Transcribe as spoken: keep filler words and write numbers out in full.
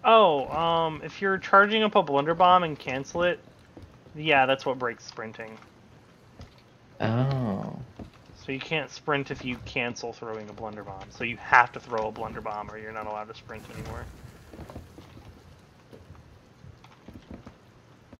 Oh, um, if you're charging up a Blunder Bomb and cancel it, yeah, that's what breaks sprinting. Oh. So you can't sprint if you cancel throwing a Blunder Bomb. So you have to throw a Blunder Bomb or you're not allowed to sprint anymore.